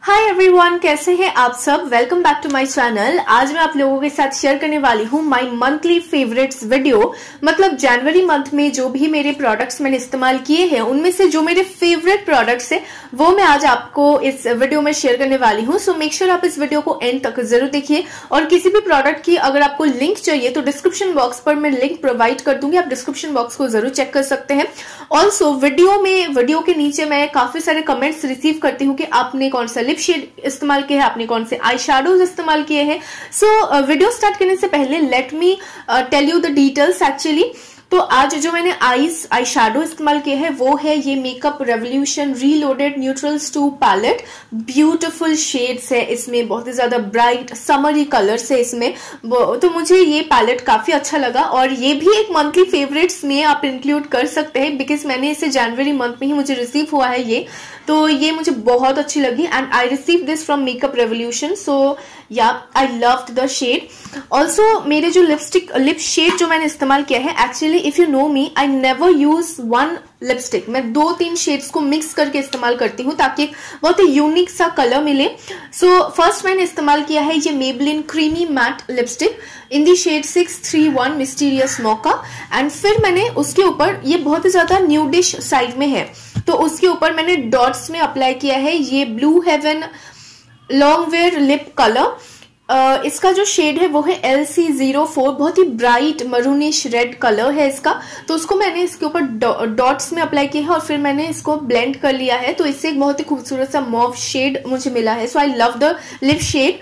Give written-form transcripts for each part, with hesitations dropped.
Hi everyone, कैसे हैं आप सब। Welcome back to my channel. आज मैं आप लोगों के साथ शेयर करने वाली हूँ माय मंथली फेवरेट्स वीडियो। मतलब जनवरी मंथ में जो भी मेरे प्रोडक्ट्स मैंने इस्तेमाल किए हैं उनमें से जो मेरे फेवरेट प्रोडक्ट्स हैं वो मैं आज आपको इस वीडियो में शेयर करने वाली हूँ। सो मेक श्योर आप इस वीडियो को एंड तक जरूर देखिए। और किसी भी प्रोडक्ट की अगर आपको लिंक चाहिए तो डिस्क्रिप्शन बॉक्स पर मैं लिंक प्रोवाइड कर दूंगी, आप डिस्क्रिप्शन बॉक्स को जरूर चेक कर सकते हैं। ऑल्सो वीडियो के नीचे मैं काफी सारे कमेंट्स रिसीव करती हूँ कि आपने कौन सा लिप शेड इस्तेमाल किया है, आपने कौन से आई शैडोज इस्तेमाल किए हैं। सो वीडियो स्टार्ट करने से पहले let me tell you the details actually. तो आज जो मैंने आई शैडो इस्तेमाल किया है वो है ये makeup revolution reloaded neutrals 2 palette. Beautiful shades है इसमें, बहुत ही ज्यादा ब्राइट समरी कलर्स है इसमें। तो मुझे ये पैलेट काफी अच्छा लगा और ये भी एक मंथली फेवरेट्स में आप इंक्लूड कर सकते हैं बिकॉज मैंने इसे जनवरी मंथ में ही मुझे रिसीव हुआ है ये, तो ये मुझे बहुत अच्छी लगी and I receive this from makeup revolution. So yeah I loved the shade. Also मेरे जो लिप शेड जो मैंने इस्तेमाल किया है, actually if you know me I never use one lipstick. मैं 2-3 शेड्स को मिक्स करके इस्तेमाल करती हूँ ताकि बहुत ही यूनिक सा कलर मिले। सो फर्स्ट मैंने इस्तेमाल किया है ये Maybelline creamy matte lipstick in the shade 631 mysterious mocha. And फिर मैंने उसके ऊपर, ये बहुत ही ज्यादा न्यूडिश साइड में है, तो उसके ऊपर मैंने डॉट्स में अप्लाई किया है ये Blue Heaven long wear lip colour. इसका जो शेड है वो है LC04, बहुत ही ब्राइट मरूनिश रेड कलर है इसका। तो उसको मैंने इसके ऊपर डॉट्स में अप्लाई किया है और फिर मैंने इसको ब्लेंड कर लिया है, तो इससे एक बहुत ही खूबसूरत सा मॉव शेड मुझे मिला है। So I love the lip shade.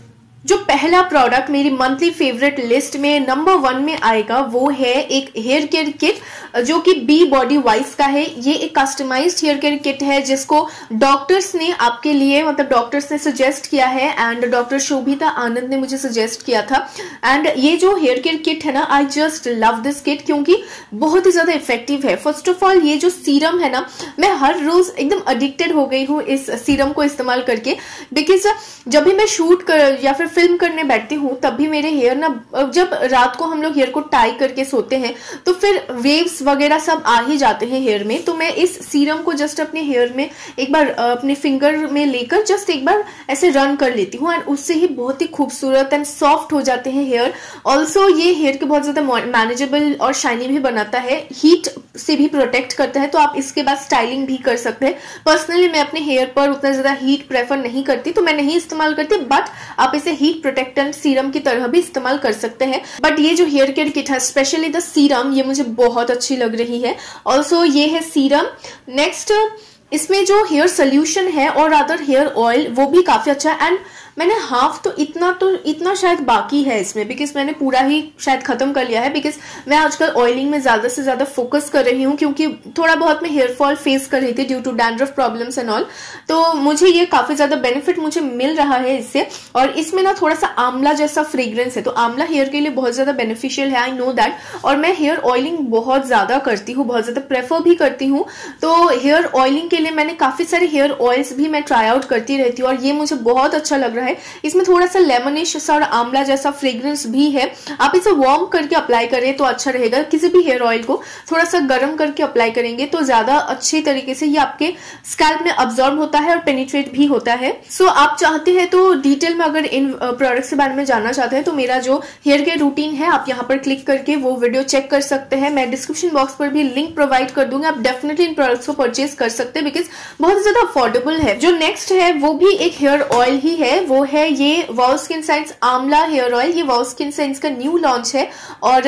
जो पहला प्रोडक्ट मेरी मंथली फेवरेट लिस्ट में नंबर 1 में आएगा वो है एक हेयर केयर किट जो कि बी बॉडी वाइज का है। ये एक कस्टमाइज्ड हेयर केयर किट है जिसको डॉक्टर्स ने आपके लिए, मतलब डॉक्टर्स ने सजेस्ट किया है एंड डॉक्टर शोभिता आनंद ने मुझे सजेस्ट किया था। एंड ये जो हेयर केयर किट है ना, I just love this kit क्योंकि बहुत ही ज्यादा इफेक्टिव है। फर्स्ट ऑफ ऑल ये जो सीरम है ना, मैं हर रोज एकदम एडिक्टेड हो गई हूँ इस सीरम को इस्तेमाल करके बिकॉज जब भी मैं शूट कर या फिर फिल्म करने बैठती हूँ तब भी मेरे हेयर ना, जब रात को हम लोग हेयर को टाई करके सोते हैं तो फिर वेव्स वगैरह सब आ ही जाते हैं हेयर में। तो मैं इस सीरम को जस्ट अपने हेयर में एक बार अपने फिंगर में लेकर जस्ट एक बार ऐसे रन कर लेती हूँ एंड उससे ही बहुत ही खूबसूरत एंड सॉफ्ट हो जाते हैं हेयर। ऑल्सो ये हेयर के बहुत ज्यादा मैनेजेबल और शाइनी भी बनाता है, हीट से भी प्रोटेक्ट करता है, तो आप इसके बाद स्टाइलिंग भी कर सकते हैं। पर्सनली मैं अपने हेयर पर उतना ज्यादा हीट प्रेफर नहीं करती तो मैं नहीं इस्तेमाल करती, बट आप इसे हीट प्रोटेक्टेंट सीरम की तरह भी इस्तेमाल कर सकते हैं। बट ये जो हेयर केयर किट है, स्पेशली द सीरम, ये मुझे बहुत अच्छी लग रही है। ऑल्सो ये है सीरम। नेक्स्ट इसमें जो हेयर सोल्यूशन है और अदर हेयर ऑयल वो भी काफी अच्छा है एंड मैंने हाफ तो इतना शायद बाकी है इसमें बिकॉज मैंने पूरा ही शायद खत्म कर लिया है बिकॉज मैं आजकल ऑयलिंग में ज्यादा से ज्यादा फोकस कर रही हूँ क्योंकि थोड़ा बहुत मैं हेयर फॉल फेस कर रही थी due to dandruff problems and all. तो मुझे ये काफी ज्यादा बेनिफिट मुझे मिल रहा है इससे। और इसमें ना थोड़ा सा आंवला जैसा फ्रेग्रेंस है, तो आंवला हेयर के लिए बहुत ज्यादा बेनिफिशियल है, आई नो दैट। और मैं हेयर ऑयलिंग बहुत ज्यादा करती हूँ, बहुत ज्यादा प्रेफर भी करती हूँ, तो हेयर ऑयलिंग के लिए मैंने काफी सारे हेयर ऑयल्स भी मैं ट्राई आउट करती रहती हूँ और ये मुझे बहुत अच्छा लग रहा है। इसमें थोड़ा सा लेमनिश सा और आंवला जैसा फ्रेग्रेंस भी है। आप इसे वार्म करके अप्लाई करें तो अच्छा रहेगा। किसी भी हेयर ऑयल को थोड़ा सा गर्म करके अप्लाई करेंगे तो ज्यादा अच्छी तरीके से ये आपके स्कैल्प में अब्सॉर्ब होता है और पेनिट्रेट भी होता है। सो आप चाहते हैं तो डिटेल में अगर इन प्रोडक्ट्स के बारे में जानना चाहते हैं तो मेरा जो हेयर केयर रूटीन है आप यहाँ पर क्लिक करके वो वीडियो चेक कर सकते हैं। मैं डिस्क्रिप्शन बॉक्स पर भी लिंक प्रोवाइड कर दूंगी, आप डेफिनेटली इन प्रोडक्ट्स को परचेज कर सकते हैं बिकॉज बहुत ज्यादा अफोर्डेबल है। जो नेक्स्ट है वो भी एक हेयर ऑयल ही है, वो है ये वाओ Skin Science amla hair oil. ये वाओ स्किन साइंस का न्यू लॉन्च है और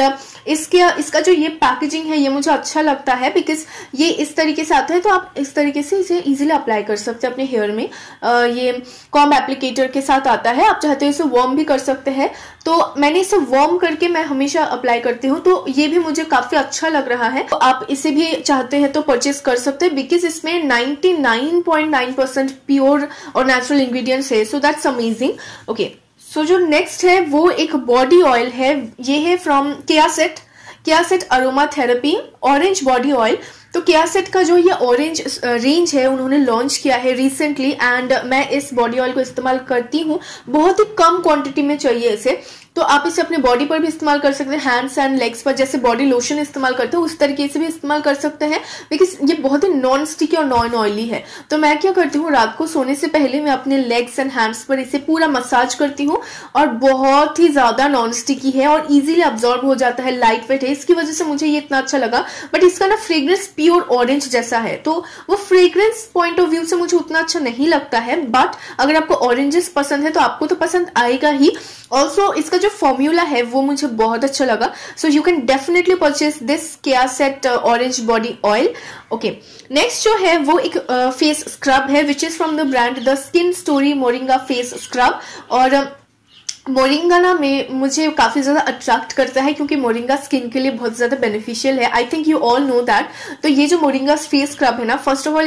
इसका जो ये पैकेजिंग है ये मुझे अच्छा लगता है बिकॉज ये इस तरीके से आता है, तो आप इस तरीके से इसे इजीली अप्लाई कर सकते हैं अपने हेयर में। ये कॉम्ब एप्लीकेटर के साथ आता है, आप चाहते हो इसे वार्म भी कर सकते हैं, तो मैंने इसे वार्म करके मैं हमेशा अप्लाई करती हूँ, तो ये भी मुझे काफी अच्छा लग रहा है। तो आप इसे भी चाहते हैं तो परचेज कर सकते हैं बिकॉज इसमें 99.9% प्योर और नेचुरल इंग्रेडिएंट्स है, so that's amazing. Okay, so जो नेक्स्ट है वो एक बॉडी ऑयल है, ये है from Keya Seth aromatherapy orange body oil. तो केयासेट का जो ये ऑरेंज रेंज है उन्होंने लॉन्च किया है रिसेंटली, एंड मैं इस बॉडी ऑयल को इस्तेमाल करती हूँ। बहुत ही कम क्वांटिटी में चाहिए इसे, तो आप इसे अपने बॉडी पर भी इस्तेमाल कर सकते हैं, हैंड्स एंड लेग्स पर, जैसे बॉडी लोशन इस्तेमाल करते हैं उस तरीके से भी इस्तेमाल कर सकते हैं, बिकॉज ये बहुत ही नॉन स्टिकी और नॉन ऑयली है। तो मैं क्या करती हूँ, रात को सोने से पहले मैं अपने लेग्स एंड हैंड्स पर इसे पूरा मसाज करती हूँ, और बहुत ही ज्यादा नॉन स्टिकी है और इजीली अब्सॉर्ब हो जाता है, लाइट वेट है, इसकी वजह से मुझे ये इतना अच्छा लगा। बट इसका ना फ्रेग्रेंस प्योर ऑरेंज जैसा है, तो वो फ्रेग्रेंस पॉइंट ऑफ व्यू से मुझे उतना अच्छा नहीं लगता है, बट अगर आपको ऑरेंजेस पसंद है तो आपको तो पसंद आएगा ही। ऑल्सो इसका जो फॉर्मूला है वो मुझे बहुत अच्छा लगा, so you can definitely purchase this Keya Seth orange body oil. Okay, next जो है वो एक फेस स्क्रब है which is from the brand The Skin Story moringa face scrub. और मोरिंगा ना मुझे काफी ज्यादा अट्रैक्ट करता है क्योंकि मोरिंगा स्किन के लिए बहुत ज्यादा बेनिफिशियल है। I think you all know that. तो ये जो मोरिंगा फेस स्क्रब है ना, फर्स्ट ऑफ ऑल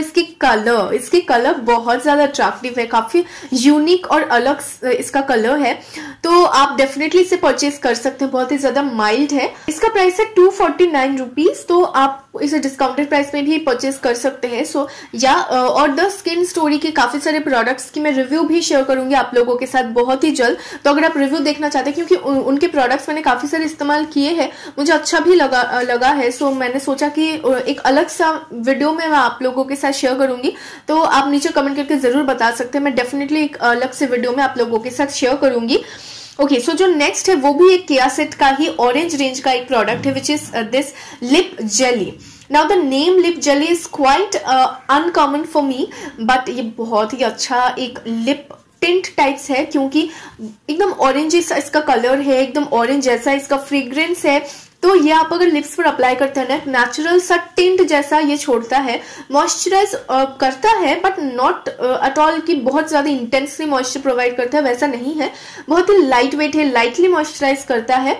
इसकी कलर बहुत ज्यादा अट्रैक्टिव है, काफी यूनिक और अलग इसका कलर है, तो आप डेफिनेटली इसे परचेज कर सकते हैं। बहुत ही ज्यादा माइल्ड है, इसका प्राइस है 249 रुपीज, तो आप इसे डिस्काउंटेड प्राइस में भी परचेज कर सकते हैं। सो या और द स्किन स्टोरी के काफी सारे प्रोडक्ट्स की मैं रिव्यू भी शेयर करूंगी आप लोगों के साथ बहुत ही जल्द। तो अगर आप रिव्यू देखना चाहते हैं, क्योंकि उनके प्रोडक्ट्स मैंने काफी सारे इस्तेमाल किए हैं, मुझे अच्छा भी लगा है, सो मैंने सोचा कि एक अलग सा वीडियो में मैं आप लोगों के साथ शेयर करूंगी। तो आप नीचे कमेंट करके जरूर बता सकते हैं, मैं डेफिनेटली एक अलग से वीडियो में आप लोगों के साथ शेयर करूंगी। ओके, सो जो नेक्स्ट है वो भी एक केयासेट का ही ऑरेंज रेंज का एक प्रोडक्ट है which is this lip jelly. Now the name lip jelly is quite uncommon for me, but ये बहुत ही अच्छा एक लिप टिंट टाइप्स है, क्योंकि एकदम ऑरेंज इसका कलर है, एकदम ऑरेंज जैसा इसका फ्रेग्रेंस है। तो ये आप अगर लिप्स पर अप्लाई करते हैं ना, नेचुरल सा टिंट जैसा ये छोड़ता है, मॉइस्चराइज करता है बट नॉट एट ऑल कि बहुत ज्यादा इंटेंसली मॉइस्चर प्रोवाइड करता है, वैसा नहीं है। बहुत ही लाइट वेट है, लाइटली मॉइस्चराइज करता है,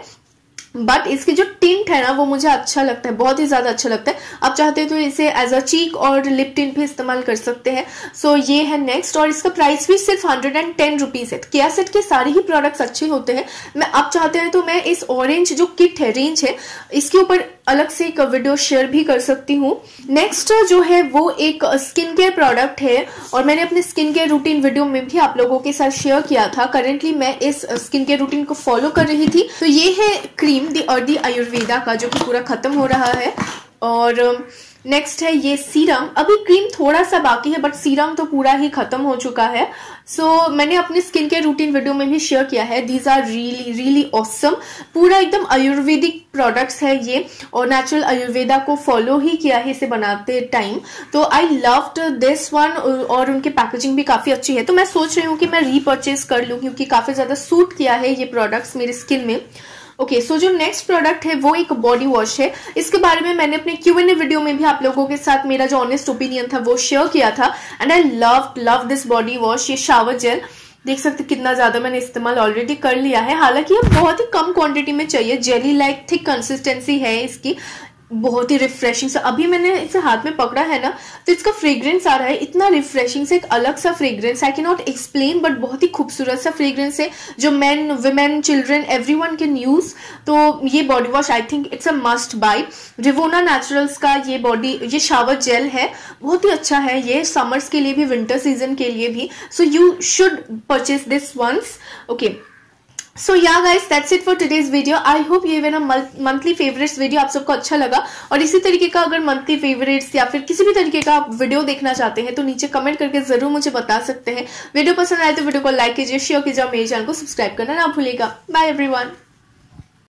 बट इसकी जो टिंट है ना वो मुझे अच्छा लगता है, बहुत ही ज्यादा अच्छा लगता है। आप चाहते हैं तो इसे एज अ चीक और लिप टिंट भी इस्तेमाल कर सकते हैं। सो ये है नेक्स्ट, और इसका प्राइस भी सिर्फ 110 रुपीज है। केयासेट के सारे ही प्रोडक्ट्स अच्छे होते हैं। मैं आप चाहते हैं तो मैं इस ऑरेंज जो किट है, रेंज है, इसके ऊपर अलग से एक वीडियो शेयर भी कर सकती हूँ। नेक्स्ट जो है वो एक स्किन केयर प्रोडक्ट है, और मैंने अपने स्किन केयर रूटीन वीडियो में भी आप लोगों के साथ शेयर किया था। करेंटली मैं इस स्किन केयर रूटीन को फॉलो कर रही थी। तो ये है क्रीम दी अर्दी आयुर्वेदा का, जो कि पूरा खत्म हो रहा है। और नेक्स्ट है ये सीरम। अभी क्रीम थोड़ा सा बाकी है, बट सीरम तो पूरा ही खत्म हो चुका है। सो मैंने अपनी स्किन केयर रूटीन वीडियो में भी शेयर किया है। These are really really awesome. पूरा एकदम आयुर्वेदिक प्रोडक्ट्स है ये, और नेचुरल आयुर्वेदा को फॉलो ही किया है इसे बनाते टाइम। तो आई लव्ड दिस वन, और उनकी पैकेजिंग भी काफी अच्छी है। तो मैं सोच रही हूँ कि मैं रीपर्चेज कर लूँ, क्योंकि काफी ज्यादा सूट किया है ये प्रोडक्ट्स मेरी स्किन में। ओके, सो जो नेक्स्ट प्रोडक्ट है वो एक बॉडी वॉश है। इसके बारे में मैंने अपने Q&A वीडियो में भी आप लोगों के साथ मेरा जो ऑनेस्ट ओपिनियन था वो शेयर किया था, and I love this body wash. ये शावर जेल देख सकते कितना ज्यादा मैंने इस्तेमाल ऑलरेडी कर लिया है। हालांकि ये बहुत ही कम क्वांटिटी में चाहिए, जेली लाइक थिक कंसिस्टेंसी है इसकी, बहुत ही रिफ्रेशिंग सा। अभी मैंने इसे हाथ में पकड़ा है ना, तो इसका फ्रेग्रेंस आ रहा है, इतना रिफ्रेशिंग से, एक अलग सा fragrance, I can not explain, but बहुत ही खूबसूरत सा फ्रेग्रेंस है, जो men, women, children everyone can use. तो ये body wash I think it's a must buy. Rivona Naturals का ये शावर जेल है, बहुत ही अच्छा है ये, समर्स के लिए भी, विंटर सीजन के लिए भी। So you should purchase this once. Okay, so yeah guys, that's it for today's video. I hope ये मेरा मंथली फेवरेट्स वीडियो आप सबको अच्छा लगा, और इसी तरीके का अगर मंथली फेवरेट्स या फिर किसी भी तरीके का आप वीडियो देखना चाहते हैं तो नीचे कमेंट करके जरूर मुझे बता सकते हैं। वीडियो पसंद आए तो वीडियो को लाइक कीजिए, शेयर कीजिए, मेरे चैनल को सब्सक्राइब करना ना भूलिएगा। Bye everyone.